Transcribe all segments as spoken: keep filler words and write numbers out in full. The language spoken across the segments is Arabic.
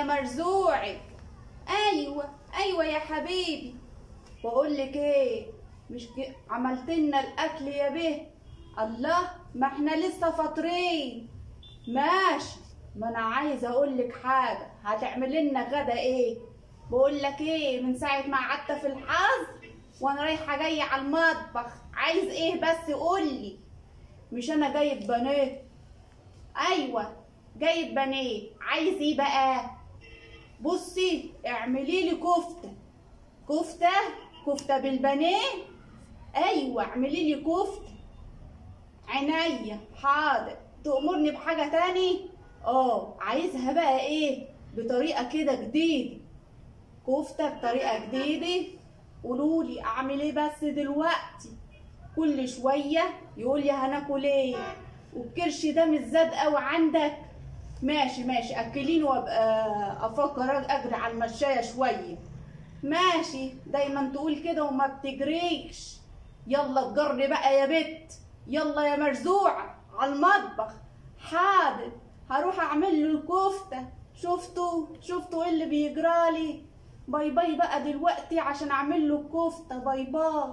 مرزوعك. ايوه ايوه يا حبيبي. بقول لك ايه، مش عملت لنا الاكل يا بيه؟ الله، ما احنا لسه فاطرين. ماشي، ما انا عايزه اقول لك حاجه. هتعمل لنا غدا ايه؟ بقول لك ايه، من ساعه ما قعدت في الحظ وانا رايحه جايه على المطبخ. عايز ايه بس قول لي. مش انا جايب بانيه؟ ايوه جايب بانيه. عايز ايه بقى؟ بصي اعملي لي كفته. كفته كفته بالبانيه. ايوه اعملي لي كفته. عينيا حاضر. تأمرني بحاجه تاني؟ اه عايزها بقى ايه، بطريقه كده جديده. كفته بطريقه جديده. قولولي اعمل ايه بس دلوقتي. كل شويه يقول لي هناكل ايه، والكرش ده مش زاد قوي عندك. ماشي ماشي، اكليني وابقى افكر اجري على المشايه شويه. ماشي، دايما تقول كده وما بتجريش. يلا تجري بقى يا بت. يلا يا مرزوعه على المطبخ. حاضر، هروح اعمل له الكفته. شفتوا شفتوا ايه اللي بيجرالي. باي باي بقى دلوقتي عشان اعمل له الكفته. باي باي.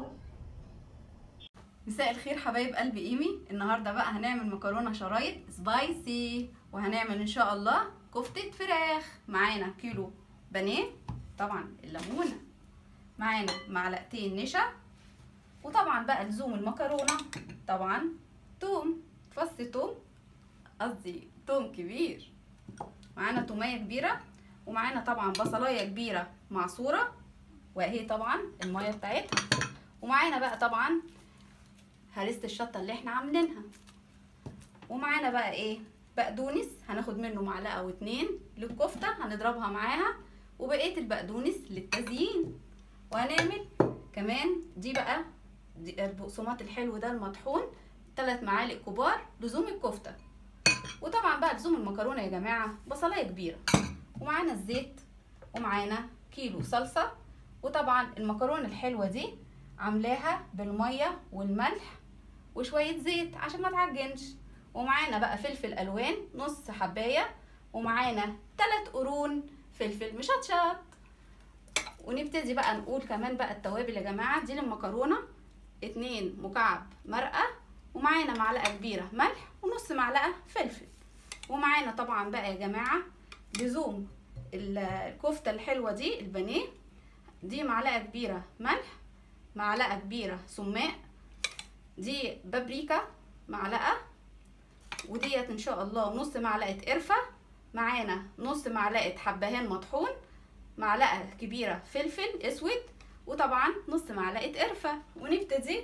مساء الخير حبايب قلب ايمي. النهارده بقى هنعمل مكرونه شرايط سبايسي، وهنعمل ان شاء الله كفته فراخ. معانا كيلو بانيه، طبعا الليمونه، معانا معلقتين نشا، وطبعا بقى لزوم المكرونه طبعا توم، فص توم، قصدي توم كبير. معانا توميه كبيره، ومعانا طبعا بصلايه كبيره معصوره، واهي طبعا الميه بتاعتها. ومعانا بقى طبعا هرسة الشطه اللي احنا عاملينها. ومعانا بقى ايه، بقدونس، هناخد منه معلقه او اتنين للكفته هنضربها معاها، وبقيه البقدونس للتزيين. وهنعمل كمان دي بقى دي البقسماط الحلو ده المطحون، ثلاث معالق كبار لزوم الكفته. وطبعا بقى لزوم المكرونه يا جماعه بصلايه كبيره. ومعانا الزيت، ومعانا كيلو صلصه. وطبعا المكرونه الحلوه دي عاملاها بالميه والملح وشويه زيت عشان ما تعجنش. ومعانا بقى فلفل الوان نص حبايه، ومعانا ثلاث قرون فلفل مشطشط. ونبتدي بقى نقول كمان بقى التوابل يا جماعه. دي للمكرونه اتنين مكعب مرقه، ومعانا معلقه كبيره ملح ونص معلقه فلفل. ومعانا طبعا بقى يا جماعه لزوم الكفته الحلوه دي البانيه، دي معلقه كبيره ملح، معلقه كبيره سماق، دي بابريكا معلقه، وديت ان شاء الله نص معلقه قرفه، معانا نص معلقه حبهان مطحون، معلقه كبيره فلفل اسود، وطبعا نص معلقه قرفه. ونبتدي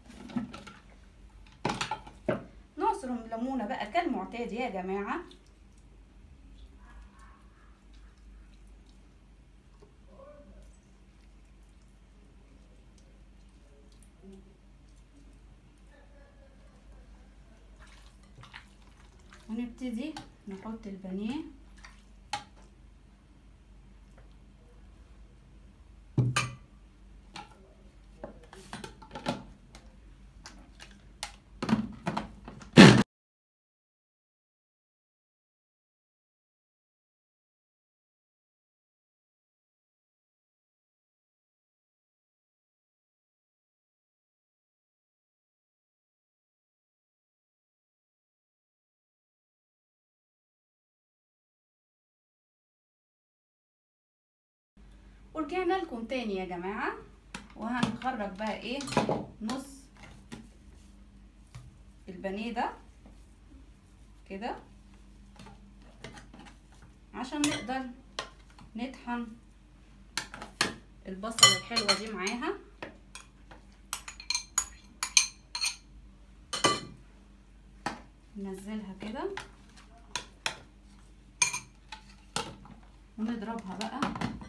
نعصر الليمونه بقى كالمعتاد يا جماعه. ونبتدي نحط البانيه ورجعنا لكم تاني يا جماعه. وهنخرج بقى ايه نص البانيه ده كده عشان نقدر نطحن البصله الحلوه دي معاها. ننزلها كده ونضربها بقى.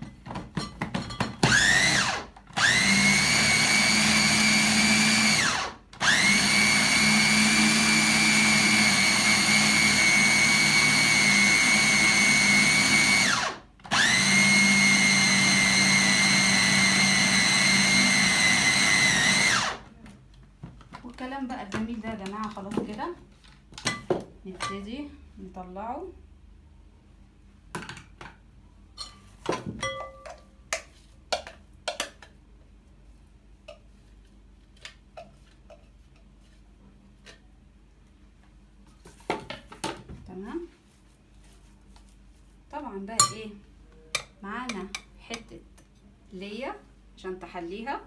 والكلام بقى الجميل ده يا جماعه خلاص كده نبتدي نطلعه. تمام. طبعا بقى ايه معانا حته ليا عشان تحليها.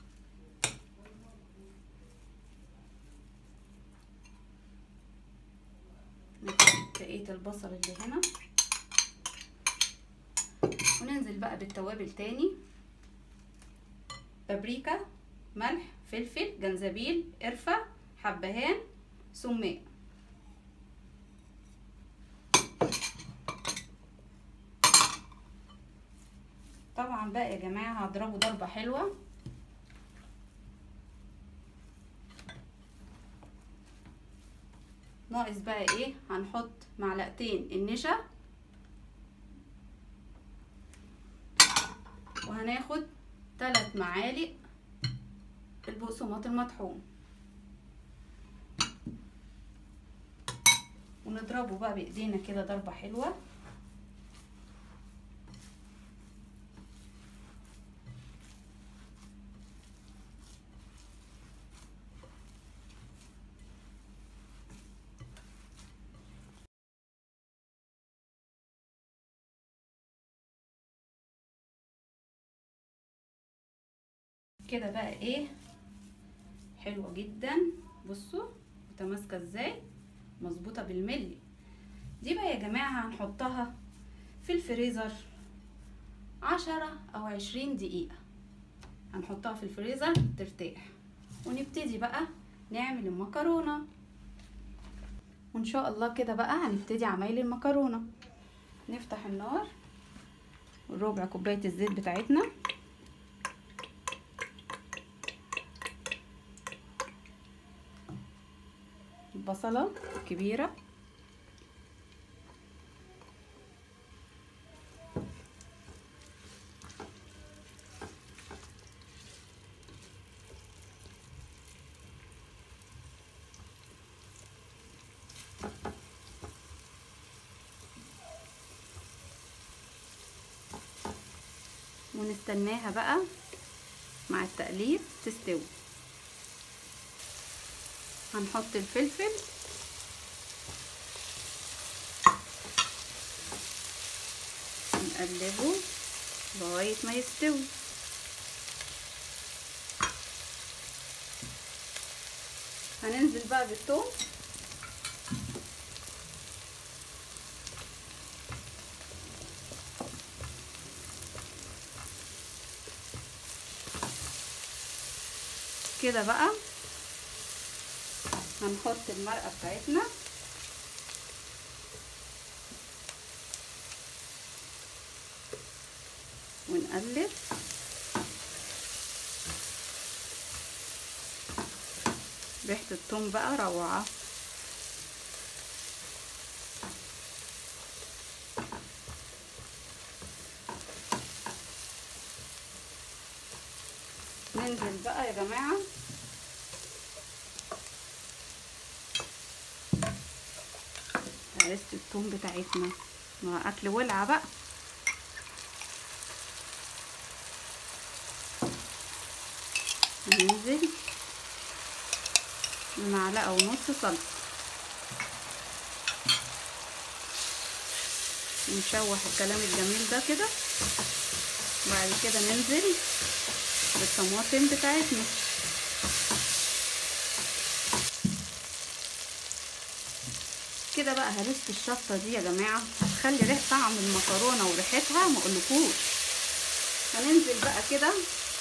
بقيه البصل اللي هنا، وننزل بقى بالتوابل تاني: بابريكا، ملح، فلفل، جنزبيل، قرفه، حبهان، سماق. طبعا بقى يا جماعه هضربه ضربه حلوه. ناقص بقى ايه؟ هنحط معلقتين النشا، وهناخد ثلاث معالق البقسماط المطحون، ونضربه بقى بايدينا كده ضربه حلوه. كده بقى ايه حلوه جدا. بصوا متماسكه ازاي، مظبوطه بالملي. دي بقى يا جماعه هنحطها في الفريزر عشرة او عشرين دقيقه، هنحطها في الفريزر ترتاح، ونبتدي بقى نعمل المكرونه. وان شاء الله كده بقى هنبتدي عمايل المكرونه. نفتح النار، ربع كوبايه الزيت بتاعتنا، البصله كبيره، ونستناها بقى مع التقليب تستوي. هنحط الفلفل، نقلبه لغاية ما يستوي. هننزل بقى بالثوم، كده بقى هنحط المرقة بتاعتنا، ونقلب. ريحة الثوم بقى روعة. ننزل بقى يا جماعة هرسة الثوم بتاعتنا، ما اكل ولعة بقى. ننزل بمعلقة ونص صلصة، نشوح الكلام الجميل ده كده. بعد كده ننزل بالطماطم بتاعتنا، كده بقى هرسة الشطة دي يا جماعة هتخلي ريحة طعم المكرونة وريحتها ما اقولكوش. هننزل بقى كده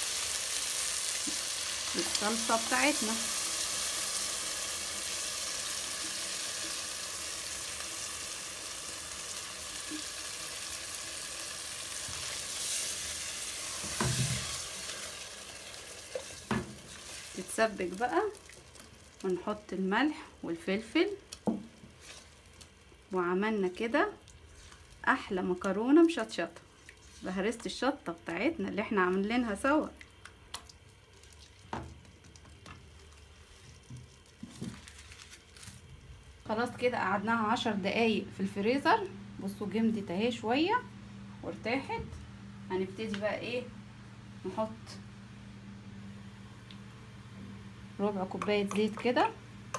بالصلصة بتاعتنا، تتسبك بقى، ونحط الملح والفلفل، وعملنا كده احلى مكرونه مشطشطه بهرسة الشطه بتاعتنا اللي احنا عاملينها سوا. خلاص كده قعدناها عشر دقايق في الفريزر. بصوا جمدت اهي شويه وارتاحت. هنبتدي بقى ايه، نحط ربع كوباية زيت كده،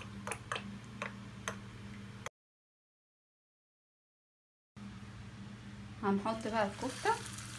هنحط بقى الكفتة،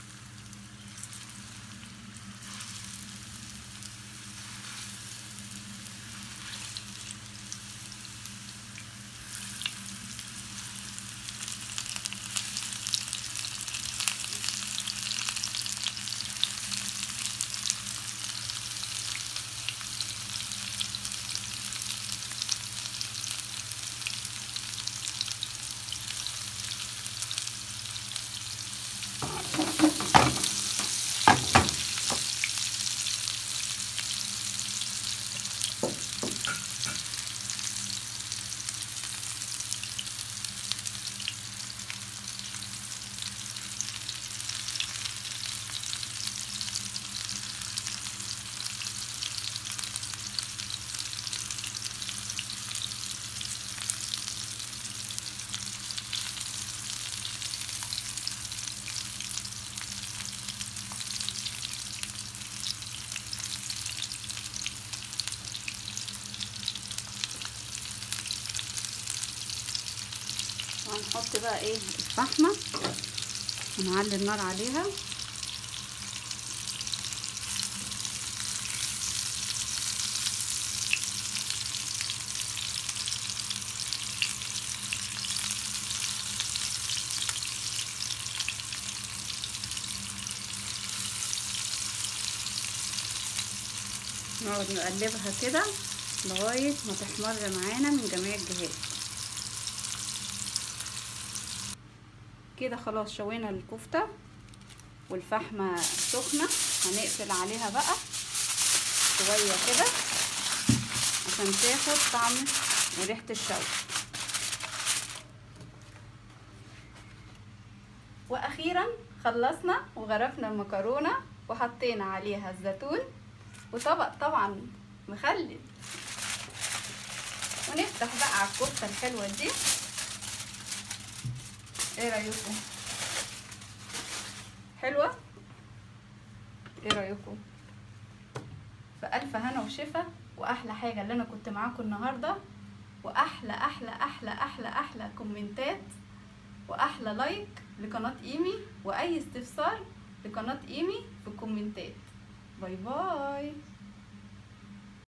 وهنحط بقى ايه الفحمة ونعلي النار عليها، نقعد نقلبها كده لغاية ما تحمر معانا من جميع الجهات. كده خلاص شوينا الكفتة والفحمة سخنة، هنقفل عليها بقى شوية كده عشان تاخد طعم وريحة الشوي. واخيرا خلصنا وغرفنا المكرونة وحطينا عليها الزيتون وطبق طبعا مخلل، ونفتح بقى على الكفتة الحلوة دي. ايه رايكم؟ حلوة؟ ايه رايكم؟ فألف هنا وشفا، واحلى حاجة اللي انا كنت معاكم النهاردة، واحلى احلى احلى احلى احلى كومنتات، واحلى لايك لقناة ايمي، واي استفسار لقناة ايمي في الكومنتات. باي باي.